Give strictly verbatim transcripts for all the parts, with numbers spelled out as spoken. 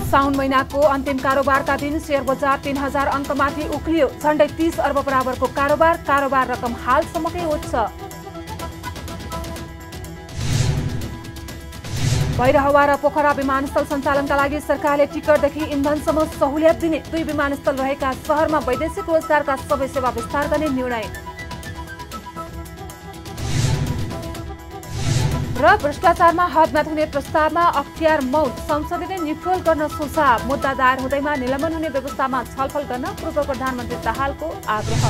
साउन महिनाको अन्तिम कारोबारका दिन शेयर बजार तीन हजार अङ्कमाथि उक्लियो। झण्डै तीस अर्ब बराबरको कारोबार कारोबार रकम हालसम्मकै उच्च। भैरहवा र पोखरा विमानस्थल सञ्चालनका लागि सरकारले टिकटदेखि इन्धनसम्म सहुलियत दिने। दुई विमानस्थल रहेका शहरमा वैदेशिक रोजगारका सबै सेवा विस्तार गर्ने निर्णय। र भ्रष्टाचारमा हद नहुने प्रस्तावमा अख्तियार मौन। संसदले न्युट्रल गर्न सुझाव। मुद्दा दायर हुँदैमा निलम्बन हुने व्यवस्थामा छलफल गर्न पूर्व प्रधानमन्त्री दाहालको आग्रह।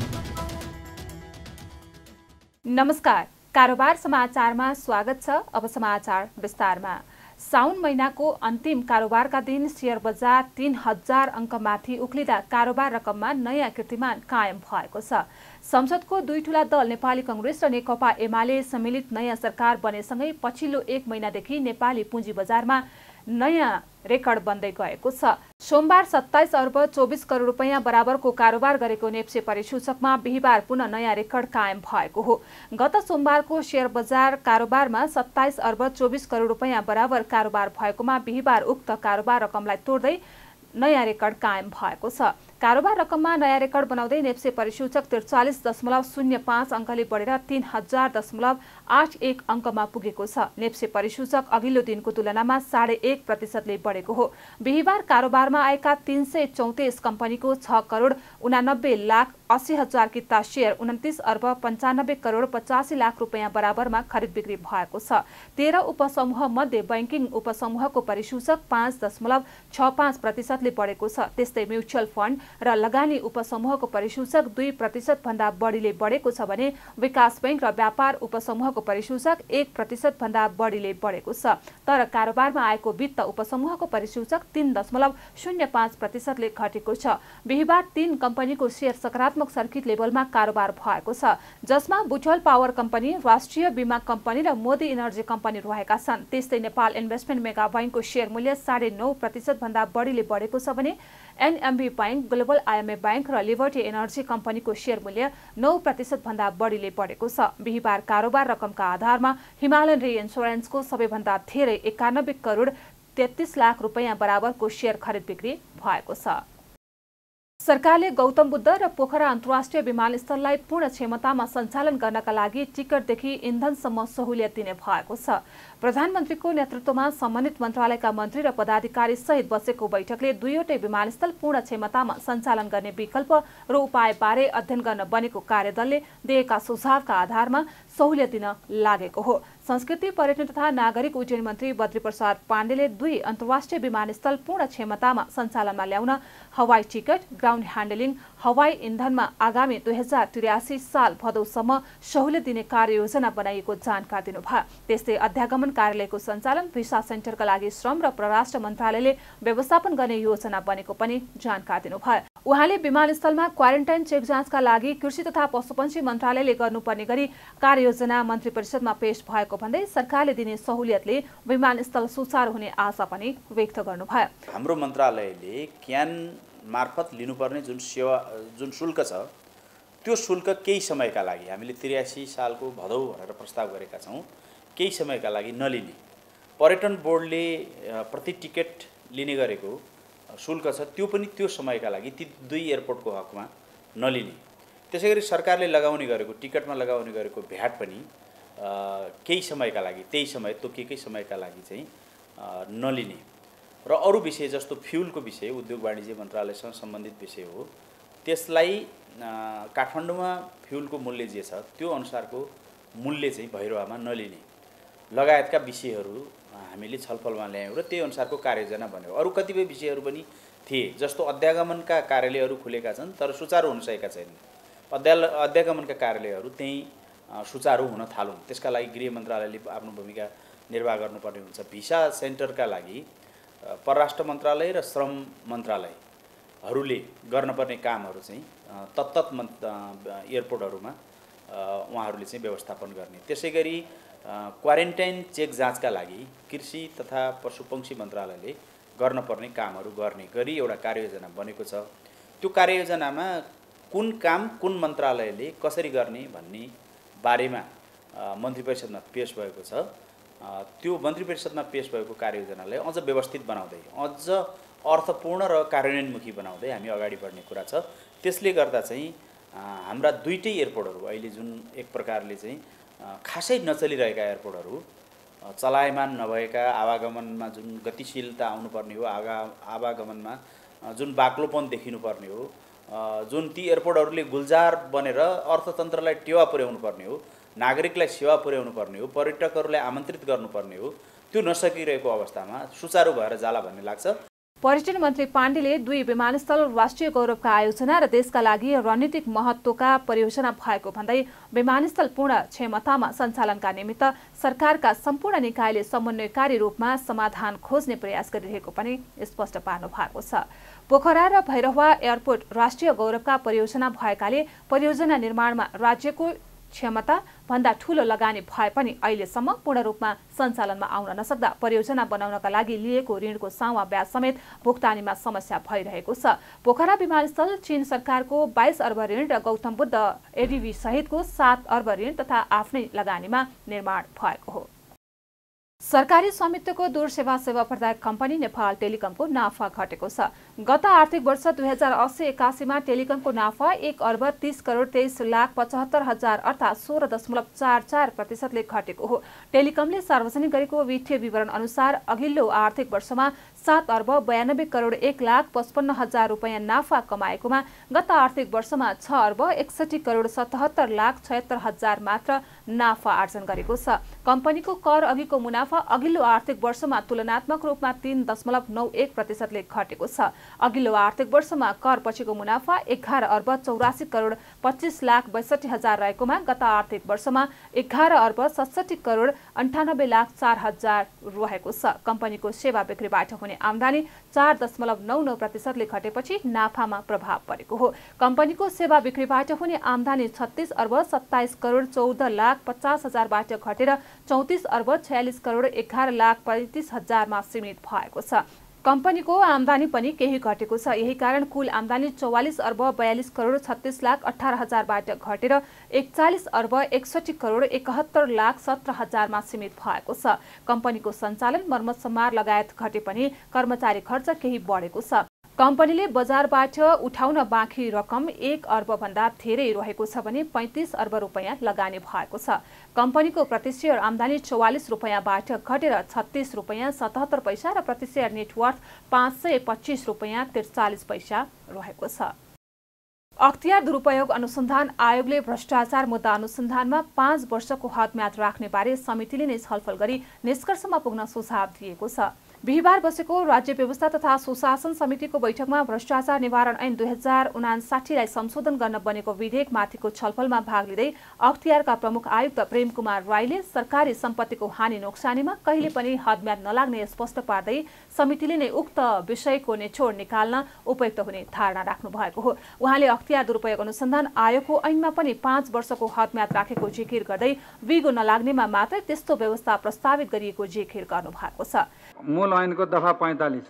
नमस्कार, कारोबार समाचारमा स्वागत छ। अब समाचार विस्तारमा। साउन महिनाको अन्तिम कारोबारका दिन शेयर बजार तीन हजार अङ्कमाथि उक्लिँदा कारोबार रकममा नयाँ कीर्तिमान कायम भएको छ। संसदको दुई ठूला दल नेपाली कांग्रेस र नेकपा एमाले सम्मिलित नयाँ सरकार बनेसँगै पछिल्लो एक महिनादेखि नेपाली पुँजी बजारमा नयाँ रेकर्ड बन्दै गएको छ। सोमबार सत्ताइस अर्ब चौबिस करोड रुपियाँ बराबरको कारोबार गरेको नेप्से परिसूचकमा बिहिबार पुनः नयाँ रेकर्ड कायम भएको हो। गत सोमबारको शेयर बजार कारोबारमा सत्ताइस अर्ब चौबिस करोड रुपियाँ बराबर कारोबार भएकोमा बिहिबार उक्त कारोबार रकमलाई तोड्दै नयाँ रेकर्ड कायम भएको छ। कारोबार रकममा नयाँ रेकर्ड बनाउँदै नेप्से परिसूचक त्रिचालिस दशमलव शून्य पाँच अङ्कले बढेर तीन हजार दशमलव आठ एक अङ्कमा पुगेको छ। नेप्से परिसूचक अघिल्लो दिनको तुलनामा साढे एक प्रतिशतले बढेको हो। बिहिबार कारोबारमा आएका तीन सय चौतिस कम्पनीको छ करोड उनानब्बे लाख अस्सी हजार किता शेयर उन्तिस अर्ब पन्चानब्बे करोड पचासी लाख रुपियाँ बराबरमा खरिद बिक्री भएको छ। तेह्र उपसमूह मध्ये बैंकिङ उपसमूहको परिसूचक पाँच दशमलव छ पाँच प्रतिशतले बढेको छ। त्यस्तै म्युचुअल फन्ड र लगानी उपसमूहको परिसूचक दुई प्रतिशत भन्दा बढीले बढेको छ भने विकास बैंक र व्यापार उपसमूहको परिसूचक एक प्रतिशत भन्दा बढीले बढेको छ। तर कारोबारमा आएको वित्त उपसमूहको परिसूचक तीन दशमलव शून्य पाँच प्रतिशतले घटेको छ। बिहिबार तीन कम्पनीको शेयर सकारात्मक सर्किट लेभलमा कारोबार भएको छ, जसमा बुटल पावर कम्पनी, राष्ट्रिय बीमा कम्पनी र मोदी इनर्जी कम्पनी रहेका छन्। त्यस्तै नेपाल इन्भेस्टमेन्ट मेगा बैंकको शेयर मूल्य साढे नौ प्रतिशत भन्दा बढीले बढेको छ भने NMB bank, global IME bank र लिबर्टी एनर्जी कम्पनीको शेयर मूल्य नौ प्रतिशत भन्दा बढीले बढेको छ। बिहिबार कारोबार रकमका आधारमा हिमालयन रि इन्स्योरेन्सको सबैभन्दा धेरै एकानब्बे करोड तेत्तीस लाख रुपियाँ बराबरको शेयर खरिद बिक्री भएको छ। सरकारले गौतम बुद्ध र पोखरा अन्तर्राष्ट्रिय विमानस्थललाई पूर्ण क्षमतामा सञ्चालन गर्नका लागि टिकटदेखि इन्धनसम्म सहुलियत दिने भएको छ। प्रधानमन्त्रीको नेतृत्वमा सम्बन्धित मन्त्रालयका मन्त्री र पदाधिकारी सहित बसेको बैठकले दुईवटै विमानस्थल पूर्ण क्षमतामा सञ्चालन गर्ने विकल्प र उपायबारे अध्ययन गर्न बनेको कार्यदलले दिएका सुझावका आधारमा सहुलियत दिन लागेको हो। संस्कृति, पर्यटन तथा नागरिक उड्डयन मन्त्री बद्री प्रसाद पाण्डेले दुई अन्तर्राष्ट्रिय विमानस्थल पूर्ण क्षमतामा सञ्चालनमा ल्याउन हवाई टिकट, ग्राउन्ड ह्यान्डलिङ, हवाई इन्धनमा आगामी दुई हजार त्रियासी साल भदौसम्म सहुलियत दिने कार्ययोजना बनाइएको जानकारी दिनुभयो। त्यस्तै अध्यागमन कार्यालयको सञ्चालन, भिसा सेन्टरका लागि श्रम र परराष्ट्र मन्त्रालयले व्यवस्थापन गर्ने योजना बनेको पनि जानकारी दिनुभयो। उहाँले विमानस्थलमा क्वारेन्टाइन चेक जाँचका लागि कृषि तथा पशुपन्छी मन्त्रालयले गर्नुपर्ने गरी कार्ययोजना मन्त्री परिषदमा पेश भएको भन्दै सरकारले दिने सहुलियतले विमानस्थल सुचारू हुने आशा पनि व्यक्त गर्नुभयो। हाम्रो मन्त्रालयले क्यान मार्फत लिनुपर्ने जुन सेवा जुन शुल्क छ त्यो शुल्क केही समयका लागि हामीले त्रियासी सालको भदौ भनेर प्रस्ताव गरेका छौँ, केही समयका लागि नलिने। पर्यटन बोर्डले प्रति टिकट लिने गरेको शुल्क छ त्यो पनि त्यो समयका लागि ती दुई एयरपोर्टको हकमा नलिने। त्यसैगरी सरकारले लगाउने गरेको टिकटमा लगाउने गरेको भ्याट पनि केही समयका लागि त्यही समय तोकिएकै समयका लागि चाहिँ नलिने। र अरू विषय जस्तो फ्युलको विषय उद्योग वाणिज्य मन्त्रालयसँग सम्बन्धित विषय हो, त्यसलाई काठमाडौँमा फ्युलको मूल्य जे छ त्यो अनुसारको मूल्य चाहिँ भैरवामा नलिने लगायतका विषयहरू हामीले छलफलमा ल्यायौँ र त्यही अनुसारको कार्ययोजना बन्यो। अरू कतिपय विषयहरू पनि थिए, जस्तो अध्यागमनका कार्यालयहरू खुलेका छन् तर सुचारू हुन सकेका छैनन्। अध्या अध्यागमनका कार्यालयहरू त्यही सुचारू हुन थालुन्, त्यसका लागि गृह मन्त्रालयले आफ्नो भूमिका निर्वाह गर्नुपर्ने हुन्छ। भिसा सेन्टरका लागि परराष्ट्र मन्त्रालय र श्रम मन्त्रालयहरूले गर्नुपर्ने कामहरू चाहिँ तत्तत एयरपोर्टहरूमा उहाँहरूले चाहिँ व्यवस्थापन गर्ने। त्यसै गरी क्वारेन्टाइन चेक जाँचका लागि कृषि तथा पशुपक्षी मन्त्रालयले गर्नुपर्ने कामहरू गर्ने गरी एउटा कार्ययोजना बनेको छ। त्यो कार्ययोजनामा कुन काम कुन मन्त्रालयले कसरी गर्ने भन्ने बारेमा मन्त्री परिषदमा पेश भएको छ। त्यो मन्त्री परिषदमा पेश भएको कार्ययोजनालाई अझ व्यवस्थित बनाउँदै अझ अर्थपूर्ण र कार्यान्वयनमुखी बनाउँदै हामी अगाडि बढ्ने कुरा छ। त्यसले गर्दा चाहिँ हाम्रा दुईटै एयरपोर्टहरू अहिले जुन एक प्रकारले चाहिँ खासै नचलिरहेका एयरपोर्टहरू, चलायमान नभएका, आवागमनमा जुन गतिशीलता आउनुपर्ने हो, आगा आवागमनमा जुन बाक्लोपन देखिनुपर्ने हो, जुन ती एयरपोर्टहरूले गुल्जार बनेर अर्थतन्त्रलाई टेवा पुर्याउनु पर्ने हो, नागरिकलाई सेवा पुर्याउनु पर्ने हो, पर्यटकहरूलाई आमन्त्रित गर्नुपर्ने हो, त्यो नसकिरहेको अवस्थामा सुचारू भएर जाला भन्ने लाग्छ। पर्यटन मन्त्री पाण्डेले दुई विमानस्थल राष्ट्रिय गौरवका आयोजना र देशका लागि रणनीतिक महत्त्वका परियोजना भएको भन्दै विमानस्थल पूर्ण क्षमतामा सञ्चालनका निमित्त सरकारका सम्पूर्ण निकायले समन्वयकारी रूपमा समाधान खोज्ने प्रयास गरिरहेको पनि स्पष्ट पार्नु भएको छ। पोखरा र भैरहवा एयरपोर्ट राष्ट्रिय गौरवका परियोजना भएकाले परियोजना निर्माणमा राज्यको क्षमता भन्दा ठूलो लगानी भए पनि अहिलेसम्म पूर्ण रूपमा सञ्चालनमा आउन नसक्दा परियोजना बनाउनका लागि लिएको ऋणको सावा ब्याज समेत भुक्तानीमा समस्या भइरहेको छ। पोखरा विमानस्थल चीन सरकारको बाइस अर्ब ऋण र गौतम बुद्ध एडिबी सहितको सात अर्ब ऋण तथा आफ्नै लगानीमा निर्माण भएको हो। सरकारी स्वामित्वको दूरसेवा सेवा प्रदायक कम्पनी नेपाल टेलिकमको नाफा घटेको छ। गत आर्थिक वर्ष दुई हजार अस्सी एकासीमा टेलिकमको नाफा एक अर्ब तीस करोड तेइस लाख पचहत्तर हजार अर्थात् सोह्र दशमलव चार चार प्रतिशतले घटेको हो। टेलिकमले सार्वजनिक गरेको वित्तीय विवरण अनुसार अघिल्लो आर्थिक वर्षमा सात अर्ब बयानब्बे करोड एक लाख पचपन्न हजार रुपियाँ नाफा कमाएकोमा गत आर्थिक वर्षमा छ अर्ब एकसठी करोड सतहत्तर लाख छयत्तर हजार मात्र नाफा आर्जन गरेको छ। कम्पनीको कर अघिको मुनाफा अघिल्लो आर्थिक वर्षमा तुलनात्मक रूपमा तीन दशमलव नौ एक प्रतिशतले घटेको छ। अघिल्लो आर्थिक वर्षमा कर पछिको मुनाफा एघार अर्ब चौरासी करोड पच्चिस लाख बैसठी हजार रहेकोमा गत आर्थिक वर्षमा एघार अर्ब सतसठी करोड अन्ठानब्बे लाख चार हजार रहेको छ। कम्पनीको सेवा बिक्रीबाट हुने आमदानी चार दशमलव नौ नौ प्रतिशतले घटेपछि नाफामा प्रभाव परेको हो। कम्पनीको सेवा बिक्रीबाट हुने आमदानी छत्तीस अर्ब सत्ताइस करोड चौध लाख पचास हजारबाट घटेर चौतिस अर्ब छयालिस करोड एघार लाख पैंतिस हजारमा सीमित भएको छ। कम्पनीको आमदानी पनि केही घटेको छ। यही कारण कुल आमदानी चौवालिस अर्ब बयालिस करोड छत्तीस लाख अठार हजारबाट घटेर एकचालिस अर्ब एकसठी करोड एकहत्तर लाख सत्र हजारमा सीमित भएको छ। कम्पनीको सञ्चालन मर्मत सम्मार लगायत घटे पनि कर्मचारी खर्च केही बढेको छ। कम्पनीले बजारबाट उठाउन बाँकी रकम एक अर्ब भन्दा धेरै रहेको छ भने पैंतिस अर्ब रुपियाँ लगानी भएको छ। कम्पनीको प्रति शेयर आमदानी चौवालिस रुपियाँबाट घटेर छत्तीस रुपियाँ सतहत्तर पैसा र प्रति शेयर नेटवर्थ पाँच सय पच्चीस रुपियाँ त्रिचालिस पैसा रहेको छ। अख्तियार दुरुपयोग अनुसन्धान आयोगले भ्रष्टाचार मुद्दा अनुसन्धानमा पाँच वर्षको हदम्याद राख्ने बारे समितिले नै छलफल गरी निष्कर्षमा पुग्न सुझाव दिएको छ। बिहिबार बसेको राज्य व्यवस्था तथा सुशासन समितिको बैठकमा भ्रष्टाचार निवारण ऐन दुई हजार उनासाठीलाई संशोधन गर्न बनेको विधेयक माथिको छलफलमा भाग लिँदै अख्तियारका प्रमुख आयुक्त प्रेम कुमार राईले सरकारी सम्पत्तिको हानि नोक्सानीमा कहिले पनि हदम्याद नलाग्ने स्पष्ट पार्दै समितिले नै उक्त विषयको निचोड निकाल्न उपयुक्त हुने धारणा राख्नु भएको हो। उहाँले अख्तियार दुरुपयोग अनुसन्धान आयोगको ऐनमा पनि पाँच वर्षको हदम्याद राखेको जिकिर गर्दै विगो नलाग्नेमा मात्रै त्यस्तो व्यवस्था प्रस्तावित गरिएको जिकिर गर्नु भएको छ। मूल ऐनको दफा पैंतालीस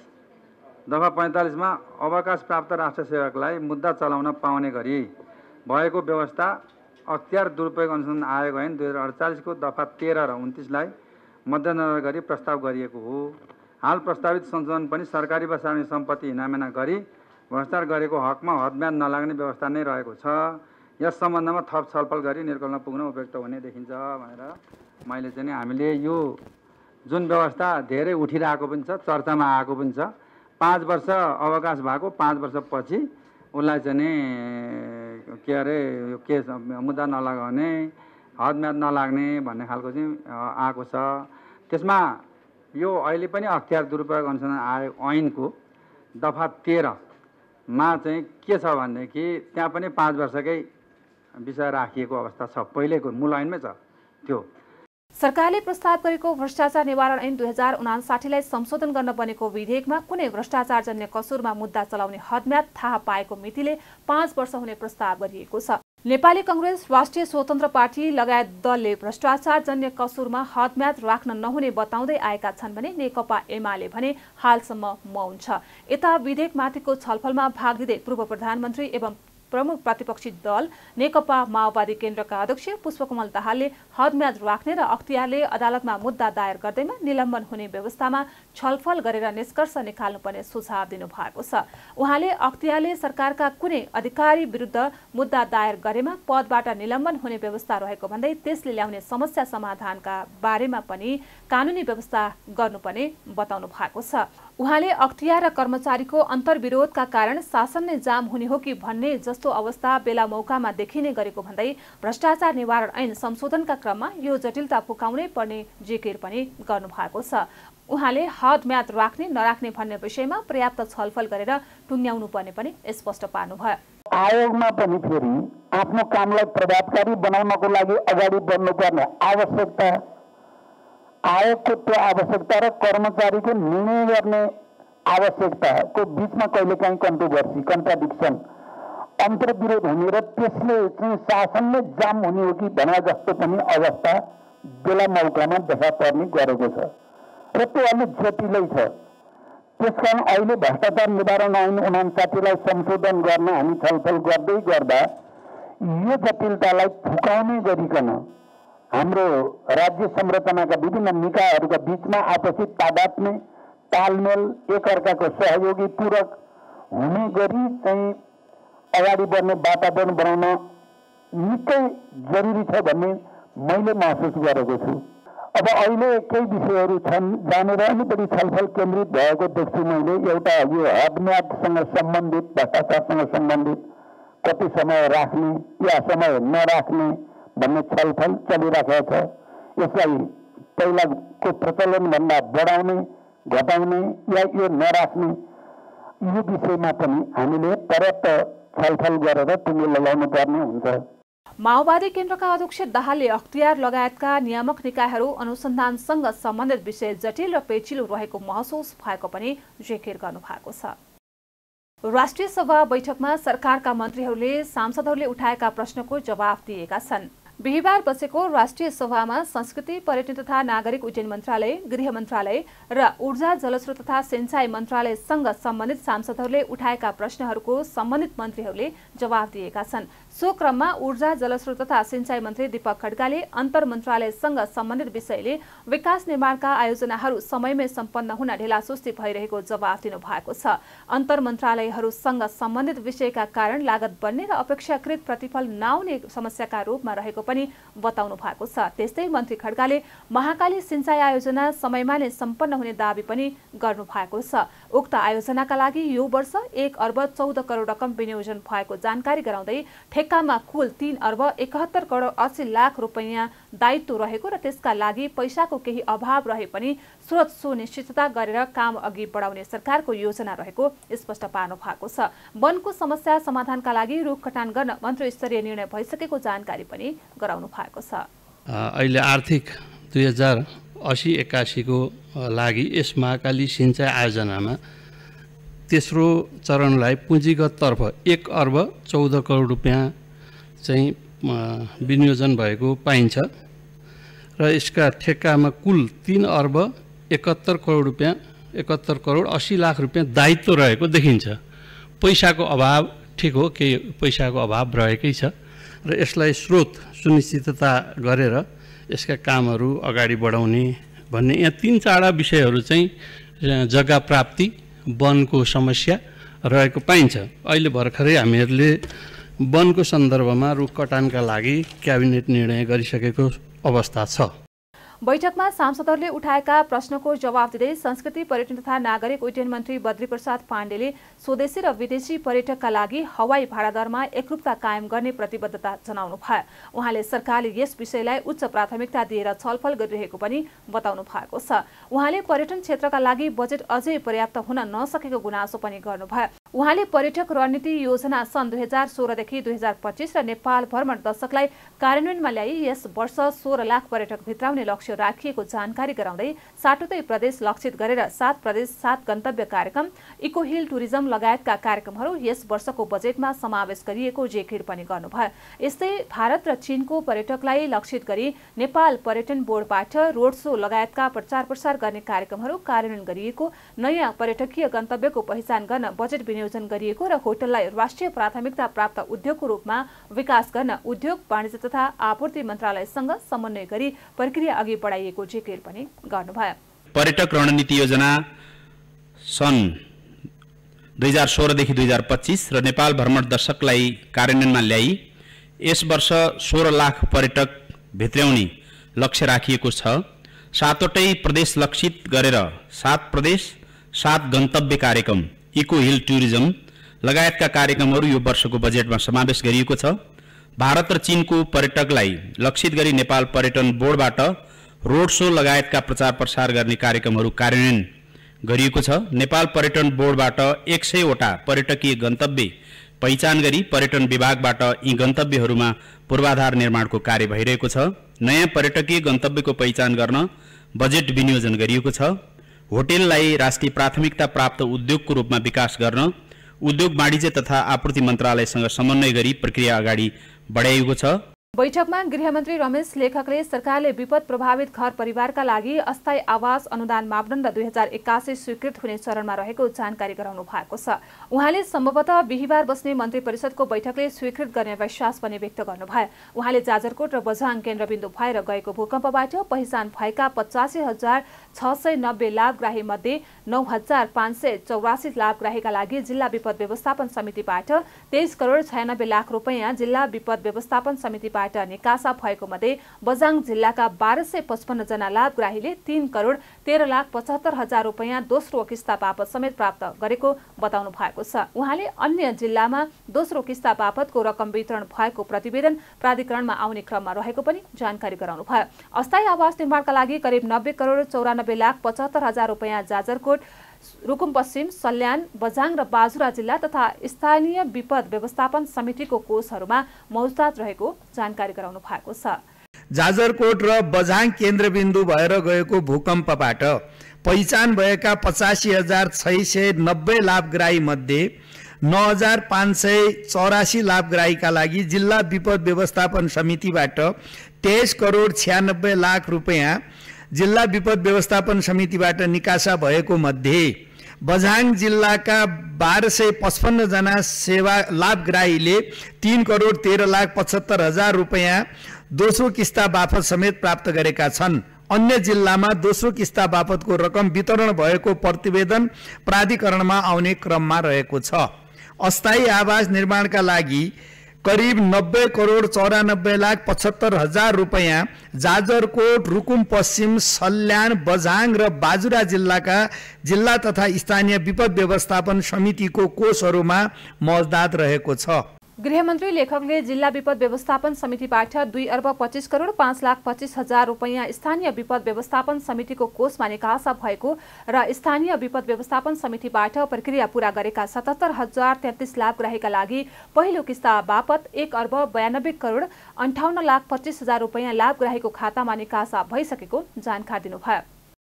दफा पैंतालीसमा अवकाश प्राप्त राष्ट्र सेवकलाई मुद्दा चलाउन पाउने गरी भएको व्यवस्था अख्तियार दुरुपयोग अनुसन्धान आयोग ऐन दुई हजार अडचालिसको दफा तेह्र र उन्तिसलाई मध्यनजर गरी प्रस्ताव गरिएको हो। हाल प्रस्तावित संशोधन पनि सरकारी वा सार्वजनिक सम्पत्ति हिनामिना गरी भ्रष्टाचार गरेको हकमा हदम्याद नलाग्ने व्यवस्था नै रहेको छ। यस सम्बन्धमा थप छलफल गरी निर्कलनमा पुग्न उपयुक्त हुने देखिन्छ भनेर मैले चाहिँ हामीले यो जुन व्यवस्था धेरै उठिरहेको पनि छ, चर्चामा आएको पनि छ, पाँच वर्ष अवकाश भएको पाँच वर्षपछि उसलाई चाहिँ नि के अरे यो केस मुद्दा नलगाउने हदम्याद नलाग्ने भन्ने खालको चाहिँ आएको छ। त्यसमा यो अहिले पनि अख्तियार दुरुपयोग अनुसन्धान आयोग ऐनको दफा तेह्रमा चाहिँ के छ भनेदेखि त्यहाँ पनि पाँच वर्षकै विषय राखिएको अवस्था छ। पहिलेको मूल ऐनमै छ। त्यो सरकारले प्रस्ताव गरेको भ्रष्टाचार निवारण ऐन दुई हजार उनासाठीलाई संशोधन गर्न बनेको विधेयकमा कुनै भ्रष्टाचारजन्य कसुरमा मुद्दा चलाउने हदम्याद थाहा पाएको मितिले पाँच वर्ष हुने प्रस्ताव गरिएको छ। नेपाली कांग्रेस, राष्ट्रिय स्वतन्त्र पार्टी लगायत दलले भ्रष्टाचारजन्य कसुरमा हदम्याद राख्न नहुने बताउँदै आएका छन् भने नेकपा एमाले भने हालसम्म मौन छ। यता विधेयकमाथिको छलफलमा भाग लिँदै पूर्व प्रधानमन्त्री एवं प्रमुख प्रतिपक्षी दल नेकपा माओवादी केन्द्रका अध्यक्ष पुष्पकमल दाहालले हदम्याद राख्ने र अख्तियारले अदालतमा मुद्दा दायर गर्दैमा निलम्बन हुने व्यवस्थामा छलफल गरेर निष्कर्ष निकाल्नुपर्ने सुझाव दिनुभएको छ। उहाँले अख्तियारले सरकारका कुनै अधिकारी विरुद्ध मुद्दा दायर गरेमा पदबाट निलम्बन हुने व्यवस्था रहेको भन्दै त्यसले ल्याउने समस्या समाधानका बारेमा पनि कानुनी व्यवस्था गर्नुपर्ने बताउनु भएको छ। उहाँले अख्तियार र कर्मचारीको अन्तर्विरोधका कारण शासन नै जाम हुने हो कि भन्ने जस्तो अवस्था बेला मौकामा देखिने गरेको भन्दै भ्रष्टाचार निवारण ऐन संशोधनका क्रममा यो जटिलता फुकाउनै पर्ने जिकिर पनि गर्नुभएको छ। उहाँले हदम्याद राख्ने नराख्ने भन्ने विषयमा पर्याप्त छलफल गरेर टुङ्ग्याउनु पर्ने पनि स्पष्ट पार्नुभयो। आयोगमा पनि फेरि आफ्नो कामलाई प्रभावकारी बनाउनको लागि अगाडि बढ्नुपर्ने आवश्यकता, आयोगको त्यो आवश्यकता र कर्मचारीको निर्णय गर्ने आवश्यकताको बिचमा कहिलेकाहीँ कन्ट्रोभर्सी, कन्ट्राडिक्सन, अन्तर्विरोध हुने र त्यसले चाहिँ शासनले जाम हुने हो कि भने जस्तो पनि अवस्था बेला मौकामा देखा पर्ने गरेको छ र त्यो अलिक जटिलै छ। त्यसकारण अहिले भ्रष्टाचार निवारण ऐन उनासाठीलाई संशोधन गर्न हामी छलफल गर्दै गर्दा यो जटिलतालाई फुकाउने गरिकन हाम्रो राज्य संरचनाका विभिन्न निकायहरूका बीचमा आपसी तादात्म्य, तालमेल, एकअर्काको सहयोगी पूरक हुने गरी चाहिँ अगाडि बढ्ने वातावरण बनाउन निकै जरुरी छ भन्ने मैले महसुस गरेको छु। अब अहिले केही विषयहरू छन् जानेर अलि बढी छलफल केन्द्रित भएको देख्छु मैले। एउटा यो हदम्यादसँग सम्बन्धित, भ्रष्टाचारसँग सम्बन्धित कति समय राख्ने या समय नराख्ने भन्ने छलफल चलिरहेको छ। यसलाई पहिलाको प्रचलनभन्दा बढाउने, घटाउने या यो नराख्ने यो विषयमा पनि हामीले पर्याप्त छलफल गरेर टुङ्गो लगाउनु पर्ने हुन्छ। माओवादी केन्द्रका अध्यक्ष दाहालले अख्तियार लगायतका नियामक निकायहरू अनुसन्धानसँग सम्बन्धित विषय जटिल र पेचिलो रहेको महसुस भएको पनि जिकिर गर्नुभएको छ। राष्ट्रिय सभा बैठकमा सरकारका मन्त्रीहरूले सांसदहरूले उठाएका प्रश्नको जवाफ दिएका छन्। बिहिबार बसेको राष्ट्रिय सभामा संस्कृति, पर्यटन तथा नागरिक उड्डयन मन्त्रालय, गृह मन्त्रालय र ऊर्जा, जलस्रोत तथा सिंचाई मन्त्रालयसँग सम्बन्धित सांसदहरूले उठाएका प्रश्नहरूको सम्बन्धित मन्त्रीहरूले जवाफ दिएका छन्। सो क्रममा ऊर्जा, जलस्रोत तथा सिंचाई मन्त्री दीपक खड्काले अन्तर मन्त्रालयसँग सम्बन्धित विषयले विकास निर्माणका आयोजनाहरू समयमै सम्पन्न हुन ढिलासुस्ती भइरहेको जवाफ दिनुभएको छ। अन्तर मन्त्रालयहरूसँग सम्बन्धित विषयका कारण लागत बढ्ने र अपेक्षाकृत प्रतिफल नआउने समस्याका रूपमा रहेको पनि बताउनु भएको छ। त्यस्तै मन्त्री खड्काले महाकाली सिंचाई आयोजना समयमा नै सम्पन्न हुने दावी पनि गर्नु भएको छ। उक्त आयोजनाका लागि यो वर्ष एक अर्ब चौध करोड रकम विनियोजन भएको जानकारी गराउँदै ठेक्कामा कुल तीन अर्ब एकहत्तर करोड अस्सी लाख रुपियाँ दायित्व रहेको र त्यसका लागि पैसाको केही अभाव रहे पनि स्रोत सुनिश्चितता गरेर काम अघि बढाउने सरकारको योजना रहेको स्पष्ट पार्नु भएको छ। वनको समस्या समाधानका लागि रुख कटान गर्न मन्त्री स्तरीय निर्णय भइसकेको जानकारी पनि गराउनु भएको छ। अहिले आर्थिक दुई हजार असी एकासीको लागि यस महाकाली सिंचाई आयोजनामा तेस्रो चरणलाई पुँजीगत तर्फ एक अर्ब चौध करोड रुपियाँ चाहिँ विनियोजन भएको पाइन्छ र यसका ठेक्कामा कुल तीन अर्ब एकहत्तर करोड रुपियाँ एकहत्तर करोड अस्सी लाख रुपियाँ दायित्व रहेको देखिन्छ। पैसाको अभाव ठिक हो, केही पैसाको अभाव रहेकै छ र यसलाई स्रोत सुनिश्चितता गरेर यसका कामहरू अगाडि बढाउने भन्ने यहाँ तीन चारवटा विषयहरू चाहिँ जग्गा प्राप्ति, वनको समस्या रहेको पाइन्छ। अहिले भर्खरै हामीहरूले वनको सन्दर्भमा रुख कटानका लागि क्याबिनेट निर्णय गरिसकेको अवस्था छ। बैठकमा सांसदहरूले उठाएका प्रश्नको जवाफ दिँदै संस्कृति, पर्यटन तथा नागरिक उड्डयन मन्त्री बद्रीप्रसाद पाण्डेले स्वदेशी र विदेशी पर्यटकका लागि हवाई भाडा दरमा एकरूपता कायम गर्ने प्रतिबद्धता जनाउनु भयो। उहाँले सरकारले यस विषयलाई उच्च प्राथमिकता दिएर छलफल गरिरहेको पनि बताउनु भएको छ। उहाँले पर्यटन क्षेत्रका लागि बजेट अझै पर्याप्त हुन नसकेको गुनासो पनि गर्नुभयो। उहाँले पर्यटक रणनीति योजना सन् दुई हजार सोह्रदेखि दुई हजार पच्चिस र नेपाल भ्रमण दशकलाई कार्यान्वयनमा ल्याई यस वर्ष सोह्र लाख पर्यटक भित्राउने लक्ष्य राखिएको जानकारी गराउँदै साटुतै प्रदेश लक्षित गरेर सात प्रदेश सात गन्तव्य कार्यक्रम, इको हिल टुरिज्म लगायतका कार्यक्रमहरू यस वर्षको बजेटमा समावेश गरिएको जिकिर पनि गर्नुभयो। यस्तै भारत र चीनको पर्यटकलाई लक्षित गरी नेपाल पर्यटन बोर्डबाट रोड शो लगायतका प्रचार प्रसार गर्ने कार्यक्रमहरू कार्यान्वयन गरिएको, नयाँ पर्यटकीय गन्तव्यको पहिचान गर्न बजेट विनियोजन गरिएको र होटललाई राष्ट्रिय प्राथमिकता प्राप्त उद्योगको रूपमा विकास गर्न उद्योग वाणिज्य तथा आपूर्ति मन्त्रालयसँग समन्वय गरी प्रक्रिया अघि बढाइएको जिकिर पनि गर्नुभयो। पर्यटक रणनीति योजना सन् दुई हजार सोह्रदेखि दुई हजार पच्चिस र नेपाल भ्रमण दशकलाई कार्यान्वयनमा ल्याई यस वर्ष सोह्र लाख पर्यटक भित्र्याउने लक्ष्य राखिएको छ। सातवटै प्रदेश लक्षित गरेर सात प्रदेश सात गन्तव्य कार्यक्रम इको हिल टुरिज्म लगायतका कार्यक्रमहरू यो वर्षको बजेटमा समावेश गरिएको छ। भारत र चीनको पर्यटकलाई लक्षित गरी नेपाल पर्यटन बोर्डबाट रोड शो लगायतका प्रचार प्रसार गर्ने कार्यक्रमहरू कार्यान्वयन गरिएको छ। नेपाल पर्यटन बोर्डबाट एक सयवटा पर्यटकीय गन्तव्य पहिचान गरी पर्यटन विभागबाट यी गन्तव्यहरूमा पूर्वाधार निर्माणको कार्य भइरहेको छ। नयाँ पर्यटकीय गन्तव्यको पहिचान गर्न बजेट विनियोजन गरिएको छ। होटेललाई राष्ट्रिय प्राथमिकता प्राप्त उद्योगको रूपमा विकास गर्न उद्योग वाणिज्य तथा आपूर्ति मन्त्रालयसँग समन्वय गरी प्रक्रिया अगाडि बढाइएको छ। बैठकमा गृहमन्त्री रमेश लेखकले सरकारले विपद प्रभावित घर परिवारका लागि अस्थायी आवास अनुदान मापदण्ड दुई हजार एक्कासी स्वीकृत हुने चरणमा रहेको जानकारी गराउनु भएको छ। उहाँले सम्भवतः बिहिबार बस्ने मन्त्री परिषदको बैठकले स्वीकृत गर्ने विश्वास पनि व्यक्त गर्नुभयो। उहाँले जाजरकोट र बझाङ केन्द्रबिन्दु भएर गएको भूकम्पबाट पहिचान भएका पचासी हजार छ सय नब्बे लाभग्राही मध्ये नौ हजार पाँच सय चौरासी लाभग्राहीका लागि जिल्ला विपद व्यवस्थापन समितिबाट तेइस करोड छयानब्बे लाख रुपियाँ, जिल्ला विपद व्यवस्थापन समितिबाट निकासा भएको मध्ये बझाङ जिल्लाका बाह्र सय पचपन्न जना लाभग्राहीले तीन करोड तेह्र लाख पचहत्तर हजार रुपियाँ दोस्रो किस्ता बापत समेत प्राप्त गरेको बताउनु भएको छ। उहाँले अन्य जिल्लामा दोस्रो किस्ता बापतको रकम वितरण भएको प्रतिवेदन प्राधिकरणमा आउने क्रममा रहेको पनि जानकारी गराउनु भयो। अस्थायी आवास निर्माणका लागि करिब नब्बे करोड चौरानब्बे लाख पचहत्तर हजार रुपियाँ जाजरकोट, रुकुम पश्चिम, सल्यान, बझाङ र बाजुरा जिल्ला तथा स्थानीय विपद व्यवस्थापन समितिको कोषहरूमा मौजदात रहेको जानकारी गराउनु भएको छ। जाजरकोट र बझाङ केन्द्रबिन्दु भएर गएको भूकम्पबाट पहिचान भएका पचासी हजार छ सय नब्बे लाभग्राही मध्ये नौ हजार पाँच सय चौरासी लाभग्राहीका लागि जिल्ला विपद व्यवस्थापन समितिबाट तेइस करोड छयानब्बे लाख रुपियाँ, जिल्ला विपद व्यवस्थापन समितिबाट निकासा भएको मध्ये बझाङ जिल्लाका बाह्र सय पचपन्न जना सेवा लाभग्राहीले तीन करोड तेह्र लाख पचहत्तर हजार रुपियाँ दोस्रो किस्ता बापत समेत प्राप्त गरेका छन्। अन्य जिल्लामा दोस्रो किस्ता बापतको रकम वितरण भएको प्रतिवेदन प्राधिकरणमा आउने क्रममा रहेको छ। अस्थायी आवास निर्माणका लागि करिब नब्बे करोड चौरानब्बे लाख पचहत्तर हजार रुपियाँ जाजरकोट, रुकुम पश्चिम, सल्यान, बझाङ र बाजुरा जिल्लाका जिल्ला तथा स्थानीय विपद व्यवस्थापन समितिको कोषहरूमा मौजदात रहेको छ। गृहमन्त्री लेखकले जिल्ला विपद व्यवस्थापन समितिबाट दुई अर्ब पच्चीस करोड पाँच लाख पच्चीस हजार रुपियाँ स्थानीय विपद व्यवस्थापन समितिको कोषमा निकासा भएको र स्थानीय विपद व्यवस्थापन समितिबाट प्रक्रिया पूरा गरेका सतहत्तर हजार तेत्तीस लाभग्राहीका लागि पहिलो किस्ता बापत एक अर्ब बयानब्बे करोड अन्ठाउन्न लाख पच्चीस हजार रुपियाँ लाभग्राहीको खातामा निकासा भइसकेको जानकारी दिनुभयो।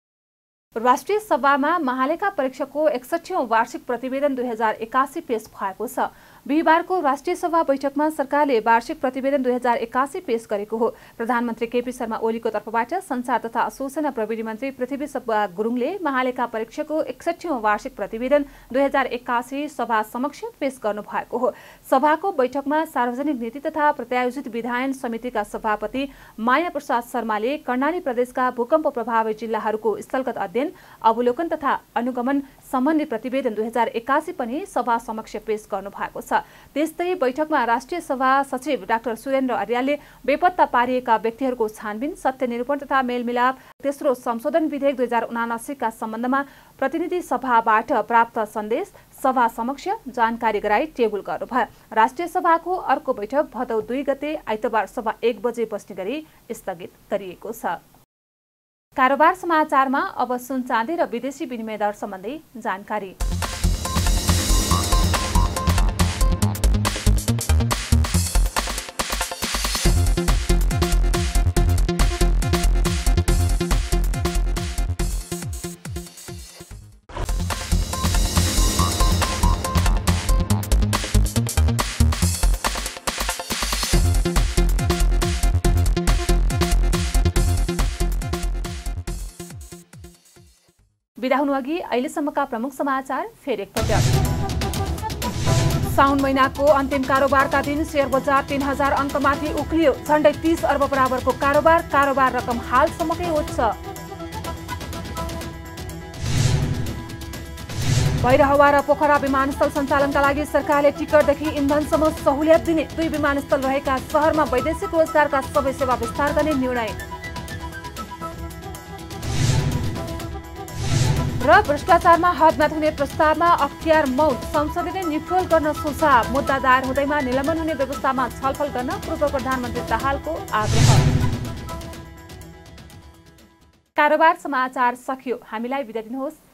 राष्ट्रिय सभामा महालेखा परीक्षकको एकसठीऔं वार्षिक प्रतिवेदन दुई हजार एक्कासी पेश भएको छ। बिहिबारको राष्ट्रिय सभा बैठकमा सरकारले वार्षिक प्रतिवेदन दुई हजार एक्कासी पेश गरेको हो। प्रधानमन्त्री केपी शर्मा ओलीको तर्फबाट संचार तथा सूचना प्रविधि मन्त्री पृथ्वी सब्बा गुरुङले महालेखा परीक्षकको एकसठीऔं वार्षिक प्रतिवेदन दुई हजार एक्कासी सभा समक्ष पेश गर्नु भएको हो। सभाको बैठकमा सार्वजनिक नीति तथा प्रत्यायोजित विधायन समितिका सभापति माया प्रसाद शर्माले कर्णाली प्रदेशका भूकम्प प्रभावित जिल्लाहरूको स्थलगत अध्ययन, अवलोकन तथा अनुगमन सम्बन्धी प्रतिवेदन दुई हजार एक्कासी पनि सभा समक्ष पेश गर्नु भएको छ। त्यस्तै बैठकमा राष्ट्रिय सभा सचिव डाक्टर सुरेन्द्र अर्यालले बेपत्ता पारिएका व्यक्तिहरूको छानबिन, सत्य निरूपण तथा मेलमिलाप तेस्रो संशोधन विधेयक दुई हजार उनासीका सम्बन्धमा प्रतिनिधि सभाबाट प्राप्त सन्देश सभा समक्ष जानकारी गराई टेबुल गर्नुभयो। राष्ट्रिय सभाको अर्को बैठक भदौ दुई गते आइतबार सभा एक बजे बस्ने गरी स्थगित गरिएको छ। कारोबार समाचारमा अब सुन चाँदी र विदेशी विनिमय दर सम्बन्धी जानकारी। बिदा हुनुअघि अहिलेसम्मका प्रमुख समाचार फेरि एकपटक। साउन महिनाको अन्तिम कारोबारका दिन शेयर बजार तीन हजार अङ्कमाथि उक्लियो। झण्डै तीस अर्ब बराबरको कारोबार कारोबार रकम हालसम्मकै उच्च। भैरहवा र पोखरा विमानस्थल सञ्चालनका लागि सरकारले टिकटदेखि इन्धनसम्म सहुलियत दिने। दुई विमानस्थल रहेका शहरमा वैदेशिक रोजगारका सबै सेवा विस्तार गर्ने निर्णय। र भ्रष्टाचारमा हद नहुने प्रस्तावमा अख्तियार मौन, संसदले न्युट्रल गर्न सुझाव। मुद्दा दायर हुँदैमा निलम्बन हुने व्यवस्थामा छलफल गर्न पूर्व प्रधानमन्त्री दाहालको आग्रह। कारोबार समाचार सकियो। हामीलाई बिदा दिनुहोस्।